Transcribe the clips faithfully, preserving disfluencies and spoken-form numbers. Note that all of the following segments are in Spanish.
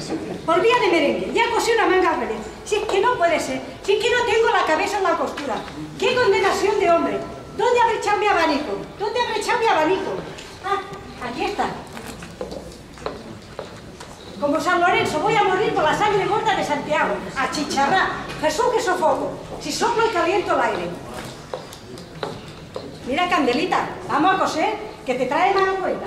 Por vía de merengue, ya cosí una manga al revés. Si es que no puede ser, si es que no tengo la cabeza en la costura. ¡Qué condenación de hombre! ¿Dónde habré echado mi abanico? ¿Dónde habré echado mi abanico? Ah, aquí está. Como San Lorenzo, voy a morir por la sangre gorda de Santiago. A chicharrar. Jesús, que sofoco. Si soplo y caliento el aire. Mira, Candelita, vamos a coser, que te trae más vuelta.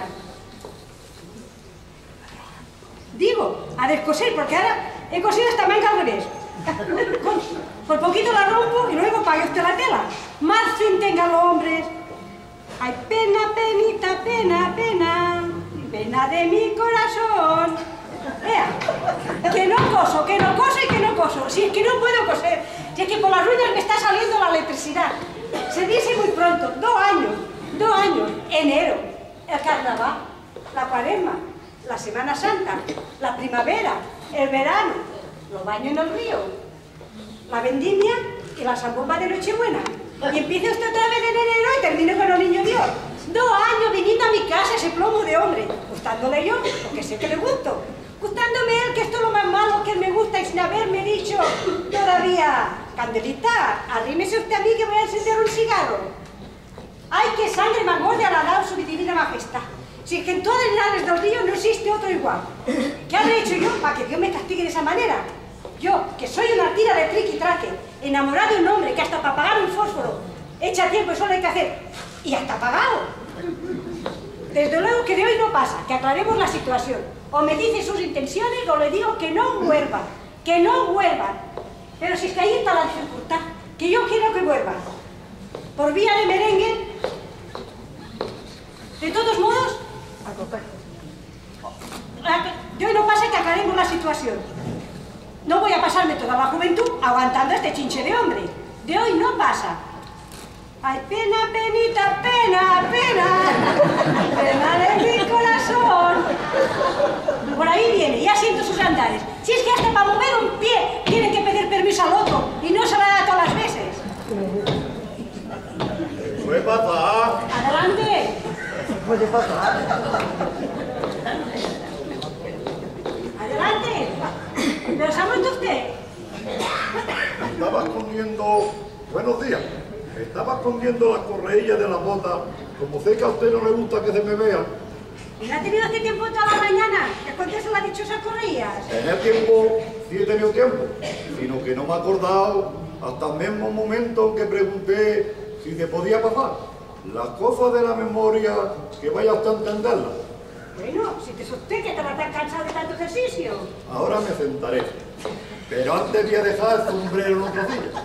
Digo, a descoser, porque ahora he cosido esta manga al revés. Por poquito la rompo y luego pague usted la tela. Más fin tengan los hombres. Ay, pena, penita, pena, pena, pena de mi corazón. Vea, que no coso, que no coso y que no coso. Si es que no puedo coser, si es que por las ruinas me está saliendo la electricidad. Se dice muy pronto, dos años, dos años, enero, el carnaval, la cuaresma, la Semana Santa, la primavera, el verano, los baños en el río, la vendimia y la zambomba de Nochebuena. Y empiece usted otra vez en enero y termine con los niños Dios. Dos años viniendo a mi casa ese plomo de hombre, gustándole yo, porque sé que le gusto. Gustándome él, que esto es lo más malo que él me gusta y sin haberme dicho todavía. Candelita, arrímese usted a mí que voy a encender un cigarro. ¡Ay, qué sangre más gorda le ha dado su divina majestad! Si es que en todas las Linares del Río no existe otro igual. ¿Qué habré hecho yo para que Dios me castigue de esa manera? Yo, que soy una tira de triqui traque, enamorado de un hombre que hasta para pagar un fósforo echa tiempo y solo hay que hacer, y hasta pagado. Desde luego que de hoy no pasa, que aclaremos la situación. O me dice sus intenciones o le digo que no vuelva, que no vuelva. Pero si es que ahí está la dificultad, que yo quiero que vuelva. Por vía de merengue, de todos modos, de hoy no pasa que aclaremos la situación. No voy a pasarme toda la juventud aguantando a este chinche de hombre. De hoy no pasa. Ay, pena, penita, pena, pena, pena de mi corazón. Por ahí viene, ya siento sus andares. Si es que hasta para mover un pie tienen que pedir permiso al otro y no se la da todas las veces. ¿Puede pasar? Adelante. Puede pasar. Adelante. ¿Pero se ha muerto usted? Estaba escondiendo... Buenos días. Estaba escondiendo las correillas de la bota. Como sé que a usted no le gusta que se me vea. ¿Y no ha tenido este tiempo toda la mañana? ¿Esconderse las dichosas correillas? Tener tiempo, sí he tenido tiempo. Sino que no me he acordado hasta el mismo momento en que pregunté si se podía pasar. Las cosas de la memoria, que vaya usted a entenderlas. Bueno, si te usted que estaba tan cansado de tanto ejercicio. Ahora me sentaré. Pero antes voy a dejar el sombrero en otra silla.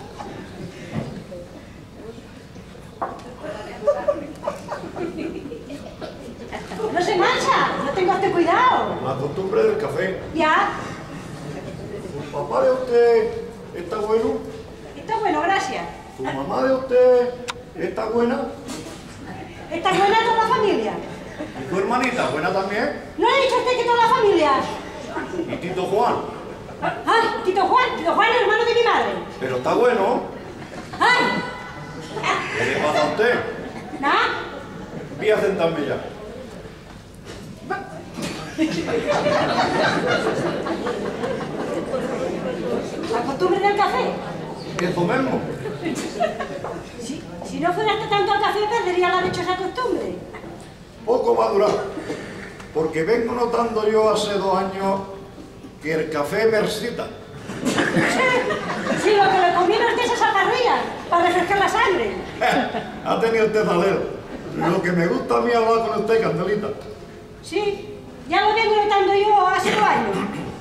¡No se mancha! ¡No tenga usted cuidado! La costumbre del café. ¿Ya? ¿Su papá de usted está bueno? Está bueno, gracias. ¿Su mamá de usted está buena? ¿Está buena toda la familia? ¿Y su hermanita buena también? ¿No le ha dicho usted que toda la familia? ¿Y Tito Juan? ¡Ay, Tito Juan! Tito Juan es el hermano de mi madre. Pero está bueno. ¡Ay! ¿Qué le pasa a usted? ¿Nada? Voy a sentarme ya. ¿La costumbre del café? Eso mismo. Si, si no fuera tanto al café, perdería la dichosa costumbre. Poco va a durar. Porque vengo notando yo hace dos años que el café me excita. Si lo que le conviene a usted es esa carrilla, para refrescar la sangre. Ha tenido usted salero. Lo que me gusta a mí hablar con usted, Candelita. Sí, ya lo vengo notando yo hace dos años.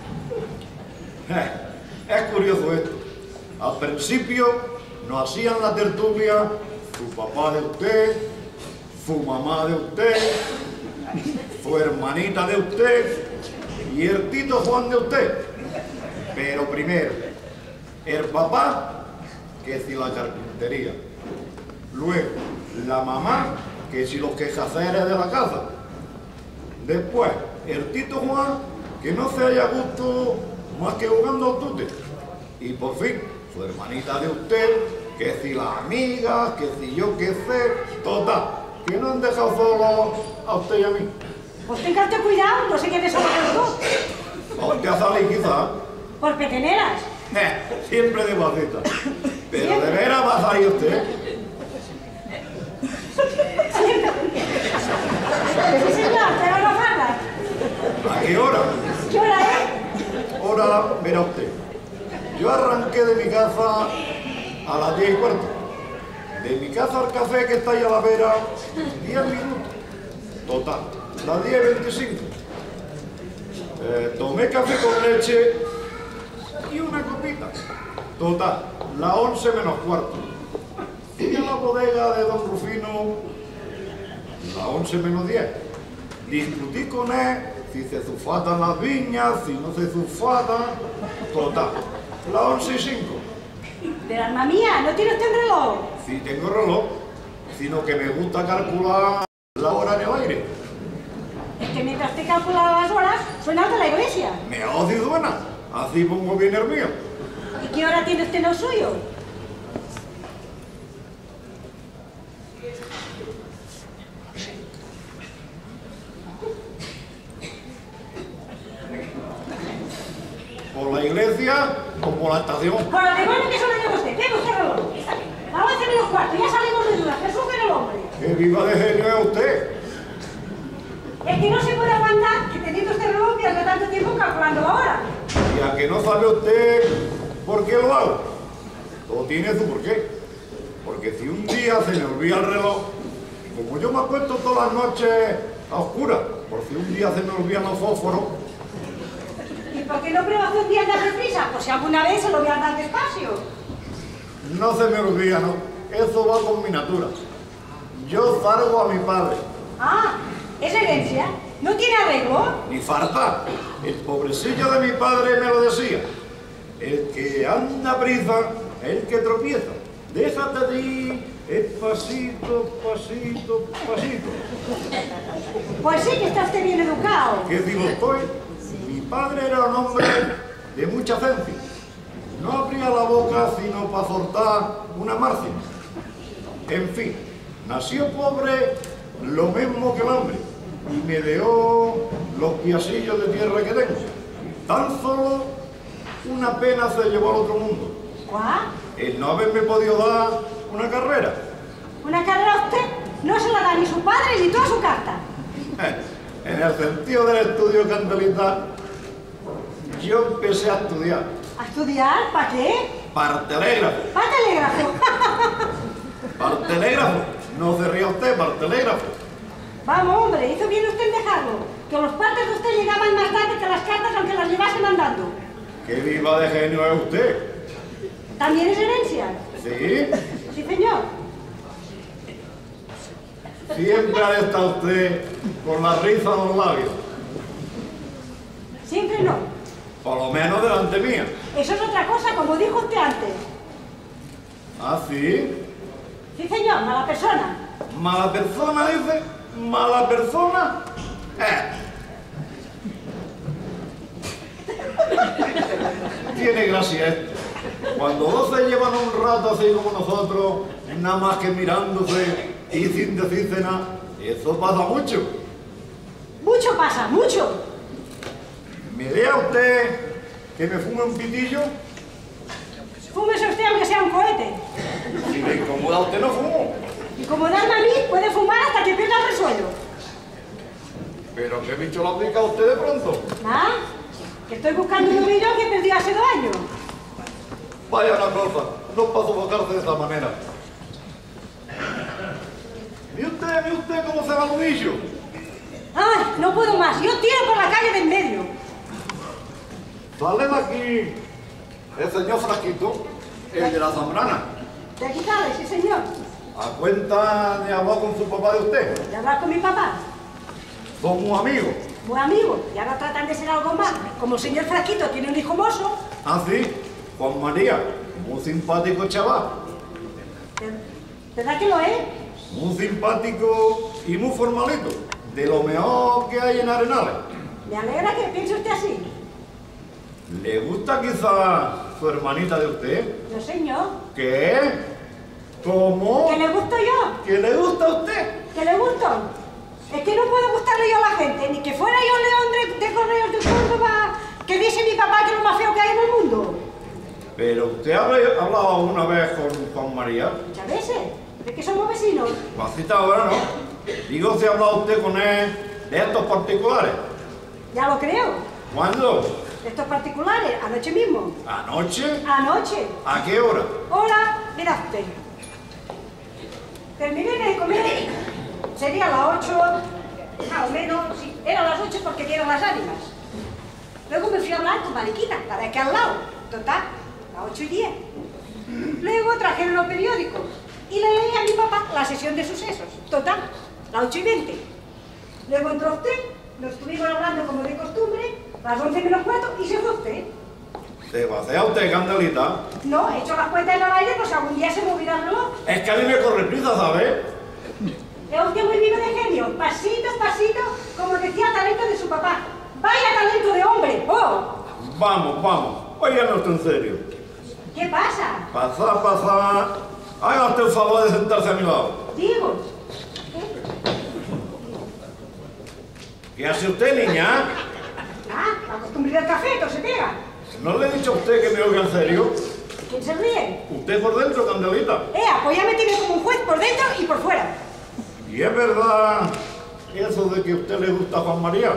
Es curioso esto. Al principio nos hacían la tertulia su papá de usted, su mamá de usted, su hermanita de usted y el Tito Juan de usted. Pero primero, el papá, que si la carpintería. Luego, la mamá, que si los quehaceres de la casa. Después, el Tito Juan, que no se haya gusto más que jugando al tute. Y por fin, su hermanita de usted, que si la amiga, que si yo qué sé, total, que no han dejado solo a usted y a mí. Pues tenga usted cuidado, no se quede solo con los dos. ¿A usted a salir quizá? Por peteneras. Eh, siempre de guapita. Pero de veras va a salir usted. Sí, señor, pero no falta. ¿A qué hora? ¿Qué hora es? Ahora, verá usted. Yo arranqué de mi casa a las diez y cuarto. De mi casa al café que está ahí a la vera, diez minutos. Total, las diez y veinticinco. Eh, tomé café con leche y una copita. Total, las once menos cuarto. Fui a la bodega de don Rufino, las once menos diez. Discutí con él si se sulfatan las viñas, si no se sulfatan. Total, las once y cinco. Pero alma mía, ¿no tiene usted un reloj? Sí tengo reloj, sino que me gusta calcular la hora en el aire. Es que mientras usted calcula las horas, suena alto la iglesia. Me odio y suena, así pongo bien el mío. ¿Y qué hora tiene usted en el suyo? ¿Por la iglesia o por la estación? Por lo demonio que se lo lleva usted, tenga usted reloj. A once menos cuarto, ya salimos de dudas, que sufre el hombre. ¡Que viva de genio es usted! Es que no se puede aguantar que teniendo este reloj pierda tanto tiempo calculando la hora. Y a que no sabe usted por qué lo hago. Todo tiene su porqué. Porque si un día se me olvida el reloj, como yo me acuesto todas las noches a oscuras, por si un día se me olvidan los fósforos, ¿Y por qué no prueba hacer un día andar deprisa? Por si alguna vez se lo voy a andar despacio. no se me olvida, ¿no? Eso va con mi natura. Yo salgo a mi padre. Ah, es herencia. ¿No tiene arreglo? Ni falta. El pobrecillo de mi padre me lo decía. El que anda prisa es el que tropieza. Déjate de ir, es pasito, pasito, pasito. Pues sí que está usted bien educado. ¿Qué digo estoy? Mi padre era un hombre de mucha ciencia. No abría la boca sino para soltar una margen. En fin, nació pobre lo mismo que el hombre y me dejó los piecillos de tierra que tengo. Tan solo una pena se llevó al otro mundo. ¿Cuál? El no haberme podido dar una carrera. ¿Una carrera a usted? No se la da ni su padre ni toda su carta. En el sentido del estudio candelita, yo empecé a estudiar ¿A estudiar? ¿Para qué? para telégrafo. ¿Para telégrafo? Para telégrafo. No se ría usted, para telégrafo. Vamos, hombre, hizo bien usted en dejarlo. Que los partes de usted llegaban más tarde que las cartas aunque las llevasen andando. ¡Qué viva de genio es usted! ¿También es herencia? ¿Sí? Sí, señor. Siempre ha estado usted con la risa en los labios. Siempre no. Por lo menos delante mía. Eso es otra cosa, como dijo usted antes. ¿Ah, sí? Sí, señor, mala persona. ¿Mala persona, dice? ¿Mala persona? Eh. Tiene gracia esto. Cuando dos se llevan un rato así como nosotros, nada más que mirándose y sin decirse nada, eso pasa mucho. Mucho pasa, mucho. ¿Me deja usted que me fume un pitillo? Fúmese usted aunque sea un cohete. Si me incomoda a usted, no fumo. Y como darme a mí, puede fumar hasta que pierda el resuello. ¿Pero qué bicho lo aplica a usted de pronto? ¿Ah? Que estoy buscando un millón que perdí hace dos años. Vaya una cosa, no para sofocarse de esa manera. ¿Y usted, ¿y usted cómo se va el nudillo? ¡Ay, no puedo más! Yo tiro por la calle de en medio. Sale de aquí el señor Frasquito, el de la Zambrana. De aquí sale, sí, señor. A cuenta de hablar con su papá de usted. De hablar con mi papá. Somos amigos. Buen amigo. Y ahora tratan de ser algo más. Como el señor Frasquito tiene un hijo mozo. Ah, sí, Juan María, muy simpático chaval. ¿Verdad que lo es? Muy simpático y muy formalito. De lo mejor que hay en Arenales. Me alegra que piense usted así. ¿Le gusta quizá su hermanita de usted? No, señor. ¿Qué? ¿Cómo? ¿Que le gusto yo? ¿Que le gusta a usted? ¿Que le gusto? Es que no puedo gustarle yo a la gente. Ni que fuera yo león de, de Correos de Córdoba, ¿Qué dice mi papá que es lo más feo que hay en el mundo? Pero usted ha hablado una vez con Juan María. Muchas veces. ¿De que somos vecinos? Pasita ahora no. Digo, si ha hablado usted con él de estos particulares. Ya lo creo. ¿Cuándo? De estos particulares, anoche mismo. ¿Anoche? Anoche. ¿A qué hora? Hola, mira usted. Terminé de comer, sería las ocho, más o menos, sí, eran las ocho porque dieron las ánimas. Luego me fui a hablar con Mariquita, la de aquí al lado, total, las ocho y diez. Luego trajeron los periódicos y le leí a mi papá la sesión de sucesos, total, las ocho y veinte. Luego entró usted, nos estuvimos hablando como de costumbre, las once menos cuatro y se fue usted. ¿Se va a hacer usted, Candelita? No, he hecho las cuentas en el aire, pues algún día se me olvida el reloj. Es que a mí me corre prisa, ¿sabes? Es usted muy vivo de genio, pasito, pasito, como decía talento de su papá. ¡Vaya talento de hombre! ¡Oh! Vamos, vamos, óiganos usted en serio. ¿Qué pasa? Pasá, pasá. Haga usted el favor de sentarse a mi lado. Digo. ¿Qué hace usted, niña? Ah, la costumbre del café, todo se pega. ¿No le he dicho a usted que me oiga en serio? ¿Quién se ríe? Usted por dentro, Candelita. Eh, pues ya me tiene como un juez por dentro y por fuera. ¿Y es verdad eso de que a usted le gusta a Juan María?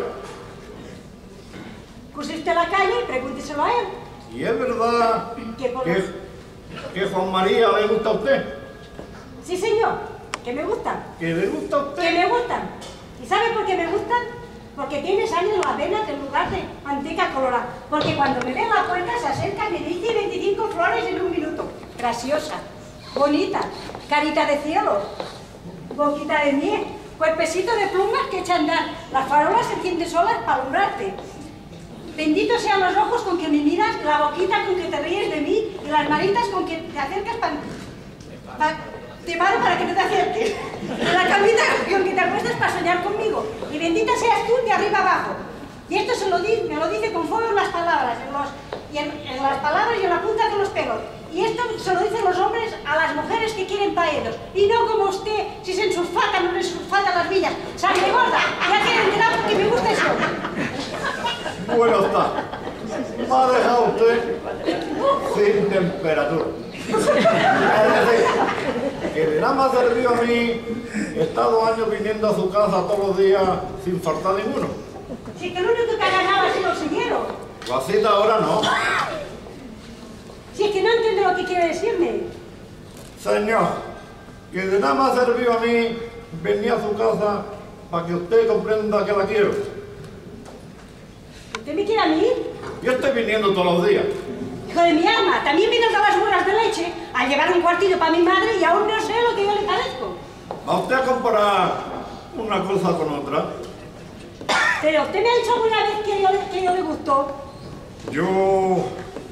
Cruce usted la calle y pregúnteselo a él. ¿Y es verdad ¿Qué por- que, que Juan María le gusta a usted? Sí, señor, que me gustan. ¿Que le gusta a Que usted? me gustan. ¿Y sabe por qué me gustan? Porque tiene sangre en las venas en lugar de manteca colorada. Porque cuando me ve en la puerta se acerca y me dice veinticinco flores en un minuto. Graciosa, bonita, carita de cielo, boquita de miel, cuerpecito de plumas que echan a andar. Las farolas se encienden solas para alumbrarte. Benditos sean los ojos con que me miras, la boquita con que te ríes de mí y las manitas con que te acercas para... Pa, te paro para que no te acerques. Y la camita con que te acuestas para soñar conmigo. Y bendita seas tú de arriba abajo. Y esto se lo di, me lo dice con fuego en las palabras, en, los, y en, en las palabras y en la punta de los pelos. Y esto se lo dicen los hombres a las mujeres que quieren para ellos. Y no como usted, si se ensulfata, no le ensulfatan las villas. ¡Sangre gorda! Ya quieren enterar porque me gusta eso. Bueno está. Me ha dejado usted sin temperatura. Es decir, que de nada me ha servido a mí. He estado años viniendo a su casa todos los días sin faltar ninguno. Si que lo único que ha ganado ha sido el señero. Guasita ahora no. Si es que no entiendo lo que quiere decirme. Señor, que de nada me ha servido a mí venir a su casa para que usted comprenda que la quiero. ¿Usted me quiere a mí? Yo estoy viniendo todos los días. Hijo de mi alma, también vino a las burras de leche a llevar un cuartillo para mi madre y aún no sé lo que yo le parezco. ¿Va usted a comparar una cosa con otra? Pero usted me ha dicho alguna vez que yo, que yo le gustó. Yo...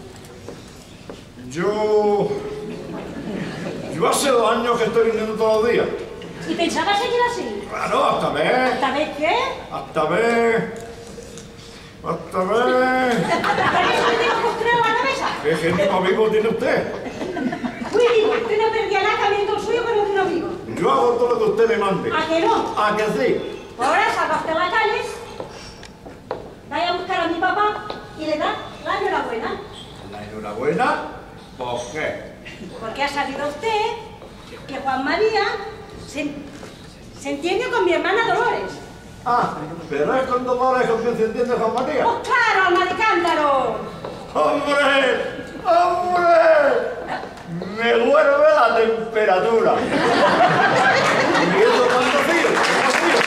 Yo... Yo hace dos años que estoy viniendo todos los días. ¿Y pensaba seguir así? Claro, hasta ver. ¿Esta vez qué? Hasta ver. Hasta ver. ¿Para qué se me tengo postrero a la cabeza? ¿Qué genio amigo tiene usted? Muy digo, usted no perdía nada cambiando el suyo con un amigo. Yo hago todo lo que usted me mande. ¿A que no? ¿A que sí? Ahora salga usted a la calle, vaya a buscar a mi papá y le da la enhorabuena. ¿La enhorabuena? ¿Por qué? Porque ha sabido usted que Juan María se, se entiende con mi hermana Dolores. Ah, pero es con Dolores con quien se entiende Juan María. ¡Oh, claro, alma de cántaro! ¡Hombre! ¡Hombre! Me vuelve la temperatura. ¿Y eso cuánto frío? ¿Cuánto frío?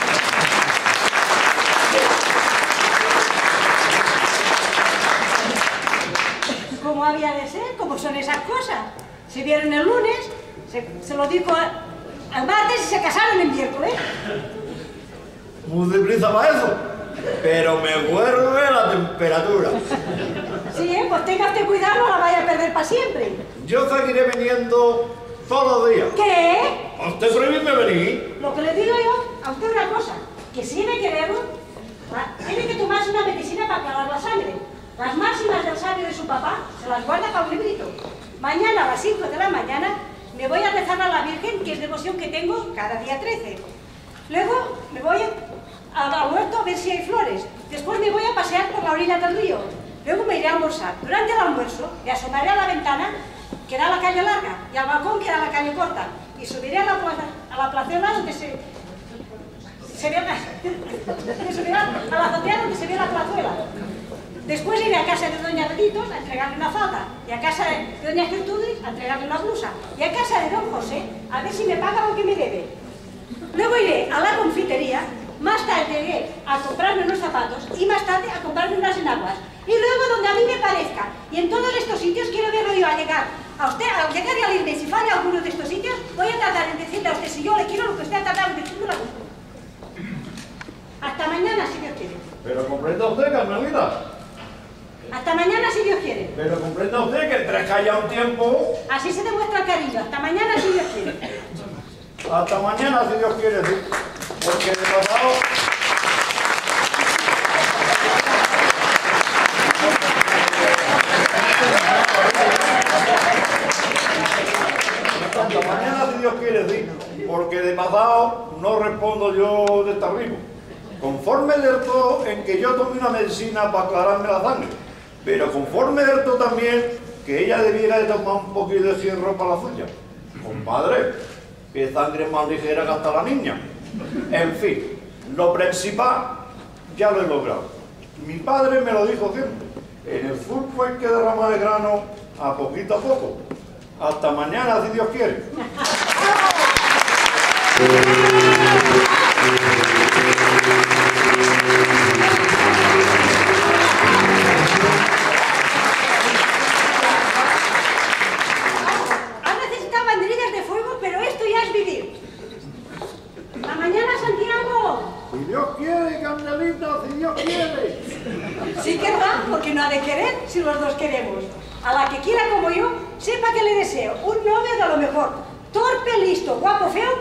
¿Cómo había de ser? ¿Cómo son esas cosas? Se vieron el lunes, se, se lo dijo al martes y se casaron el miércoles. Muy deprisa para eso. Pero me vuelve la temperatura. Sí, ¿eh? Pues tenga usted cuidado, no la vaya a perder para siempre. Yo seguiré viniendo todos los días. ¿Qué? ¿A usted prohibirme venir? Lo que le digo yo, a usted una cosa, que si me queremos, tiene que tomarse una medicina para aclarar la sangre. Las máximas del sabio de su papá se las guarda para un librito. Mañana a las cinco de la mañana me voy a rezar a la Virgen, que es devoción que tengo cada día trece. Luego me voy al huerto a ver si hay flores. Después me voy a pasear por la orilla del río. Luego me iré a almorzar. Durante el almuerzo me asomaré a la ventana, que da a la calle larga, y al balcón, que da a la calle corta, y subiré a la, plaza, a la plazuela donde se... se ve la, subiré a la azotea donde se ve la plazuela. Después iré a casa de doña Reditos a entregarle una falda, y a casa de doña Gertrudis a entregarle una blusa, y a casa de don José a ver si me paga lo que me debe. Luego iré a la confitería, más tarde iré a comprarme unos zapatos y más tarde a comprarme unas enaguas. Y luego donde a mí me parezca. Y en todos estos sitios quiero verlo yo al llegar. A usted, al llegar y al irme, si falla alguno de estos sitios, voy a tratar en decirle a usted si yo le quiero lo que usted ha tratado en decirme la gusto. Hasta mañana, si Dios quiere. Pero comprenda usted, Carmelita. Hasta mañana, si Dios quiere. Pero comprenda usted que entre que haya un tiempo... Así se demuestra el cariño. Hasta mañana, si Dios quiere. Hasta mañana, si Dios quiere, sí. Porque de pasado... Hasta mañana, si Dios quiere, sí. Porque de pasado no respondo yo de estar vivo. Conforme alertó en que yo tomé una medicina para aclararme la sangre. Pero conforme alertó también que ella debiera de tomar un poquito de hierro para la suya. Compadre, que sangre más ligera que hasta la niña. En fin, lo principal ya lo he logrado. Mi padre me lo dijo siempre. En el surco hay que derramar el grano a poquito a poco. Hasta mañana, si Dios quiere. Han necesitado banderillas de fuego, pero esto ya es vivir. ¡A mañana, Santiago! Si Dios quiere, Carmelita, si Dios quiere. Sí querrá, porque no ha de querer si los dos queremos. A la que quiera como yo, sepa que le deseo un novio de lo mejor. Torpe, listo, guapo, feo